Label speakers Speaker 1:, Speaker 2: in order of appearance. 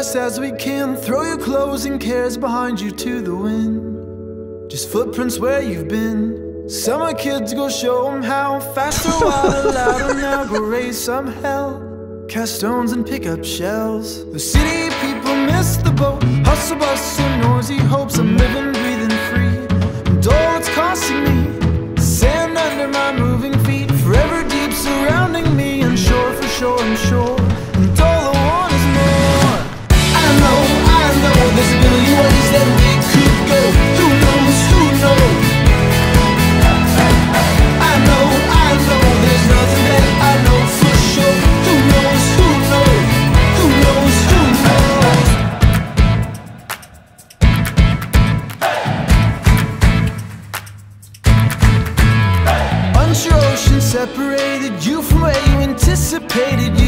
Speaker 1: fast as we can. Throw your clothes and cares behind you to the wind. Just footprints where you've been. Summer kids, go show them how. Faster, wilder, louder, now go raise some hell. Cast stones and pick up shells. The city people miss the boat. Hustle, bustle, noisy hopes. I'm living, breathing free. And all it's costing me, sand under my moving feet. Forever deep surrounding me. Unsure for sure, I'm sure. And all I want is more. I know there's a million ways that we could go. Who knows, who knows? I know there's nothing that I know for sure. Who knows, who knows? Who knows, who knows? Unsure ocean separated you from where you anticipated.